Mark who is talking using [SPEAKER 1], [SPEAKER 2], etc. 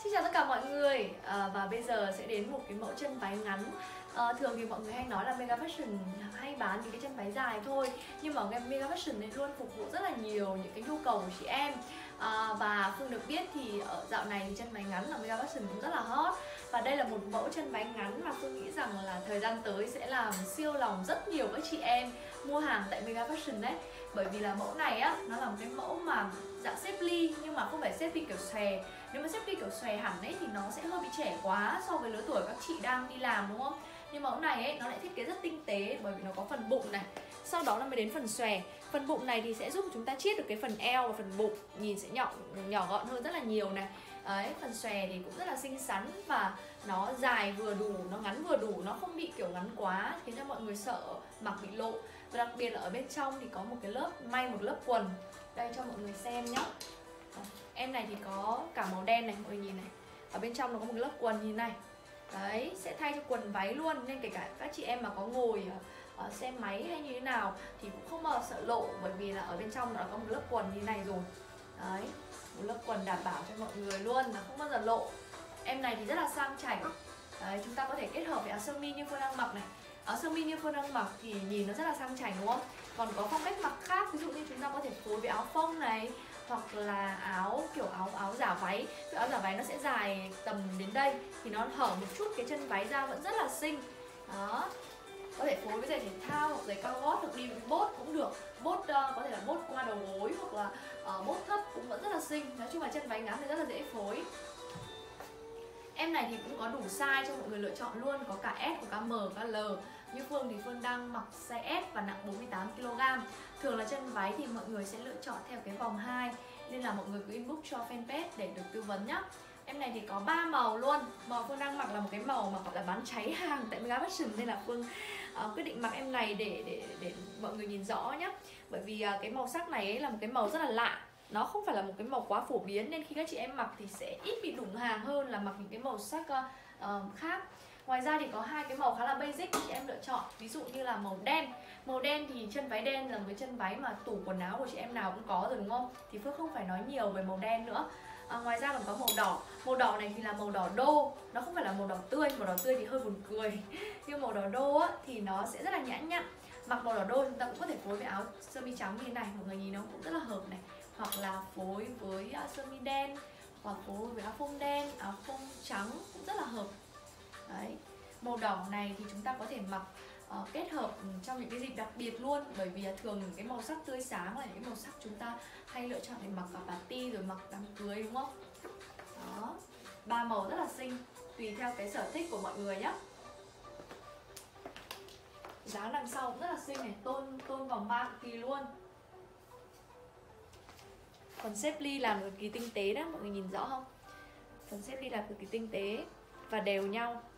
[SPEAKER 1] Xin chào tất cả mọi người. Và bây giờ sẽ đến một cái mẫu chân váy ngắn. Thường thì mọi người hay nói là Mega Fashion hay bán những cái chân váy dài thôi, nhưng mà cái Mega Fashion này luôn phục vụ rất là nhiều những cái nhu cầu của chị em. Và Phương được biết thì ở dạo này thì chân váy ngắn ở Mega Fashion cũng rất là hot. Và đây là một mẫu chân váy ngắn mà Phương nghĩ rằng là thời gian tới sẽ làm siêu lòng rất nhiều các chị em mua hàng tại Mega Fashion đấy. Bởi vì là mẫu này á, nó là một cái mẫu mà dạng xếp ly, nhưng mà không phải xếp ly kiểu xòe. Nếu mà xếp ly kiểu xòe hẳn ấy thì nó sẽ hơi bị trẻ quá so với lứa tuổi các chị đang đi làm, đúng không? Nhưng mẫu này ấy, nó lại thiết kế rất tinh tế bởi vì nó có phần bụng này, sau đó nó mới đến phần xòe. Phần bụng này thì sẽ giúp chúng ta chiết được cái phần eo và phần bụng, nhìn sẽ nhỏ gọn hơn rất là nhiều này. Đấy, phần xòe thì cũng rất là xinh xắn và nó dài vừa đủ, nó ngắn vừa đủ, nó không bị kiểu ngắn quá khiến cho mọi người sợ mặc bị lộ. Và đặc biệt là ở bên trong thì có một cái lớp may, một lớp quần. Đây cho mọi người xem nhé. Em này thì có cả màu đen này, mọi người nhìn này. Ở bên trong nó có một cái lớp quần như này. Đấy, sẽ thay cho quần váy luôn. Nên kể cả các chị em mà có ngồi ở xe máy hay như thế nào thì cũng không bao giờ sợ lộ, bởi vì là ở bên trong nó có một lớp quần như này rồi. Đấy, một lớp quần đảm bảo cho mọi người luôn, là không bao giờ lộ. Em này thì rất là sang chảnh. Đấy, chúng ta có thể kết hợp với áo sơ mi như Phương đang mặc này. Áo sơ mi như Phương đang mặc thì nhìn nó rất là sang chảnh, đúng không? Còn có phong cách mặc khác, ví dụ như chúng ta có thể phối với áo phông này, hoặc là áo kiểu áo giả váy. Áo giả váy nó sẽ dài tầm đến đây thì nó hở một chút cái chân váy ra, vẫn rất là xinh. Đó, có thể phối với giày thể thao hoặc giày cao gót, hoặc đi với bốt cũng được. Bốt có thể là bốt qua đầu gối, hoặc là bốt thấp cũng vẫn rất là xinh. Nói chung là chân váy ngắn thì rất là dễ phối. Em này thì cũng có đủ size cho mọi người lựa chọn luôn, có cả S, có cả M, có cả L. Như Phương thì Phương đang mặc size S và nặng 48kg. Thường là chân váy thì mọi người sẽ lựa chọn theo cái vòng 2, nên là mọi người cứ inbox cho fanpage để được tư vấn nhá. Em này thì có 3 màu luôn. Màu Phương đang mặc là một cái màu mà gọi là bán cháy hàng tại Mega Fashion, nên là Phương quyết định mặc em này để mọi người nhìn rõ nhá. Bởi vì cái màu sắc này ấy là một cái màu rất là lạ, nó không phải là một cái màu quá phổ biến, nên khi các chị em mặc thì sẽ ít bị đụng hàng hơn là mặc những cái màu sắc khác. Ngoài ra thì có hai cái màu khá là basic chị em lựa chọn, ví dụ như là màu đen. Màu đen thì chân váy đen là một cái chân váy mà tủ quần áo của chị em nào cũng có rồi, đúng không? Thì Phương không phải nói nhiều về màu đen nữa. Ngoài ra còn có màu đỏ. Màu đỏ này thì là màu đỏ đô, nó không phải là màu đỏ tươi. Màu đỏ tươi thì hơi buồn cười. Nhưng màu đỏ đô á, thì nó sẽ rất là nhã nhặn. Mặc màu đỏ đô chúng ta cũng có thể phối với áo sơ mi trắng như thế này, mọi người nhìn nó cũng rất là hợp này. Hoặc là phối với sơ mi đen, hoặc phối với áo phông đen, áo phông trắng cũng rất là hợp. Đấy, màu đỏ này thì chúng ta có thể mặc kết hợp trong những cái dịp đặc biệt luôn. Bởi vì thường những cái màu sắc tươi sáng là những cái màu sắc chúng ta hay lựa chọn để mặc cả party rồi mặc đám cưới, đúng không? Đó, 3 màu rất là xinh, tùy theo cái sở thích của mọi người nhé. Dáng đằng sau cũng rất là xinh này, tôn vòng ba cực kỳ luôn. Phần xếp ly làm cực kỳ tinh tế đó, mọi người nhìn rõ không? Phần xếp ly làm cực kỳ tinh tế và đều nhau.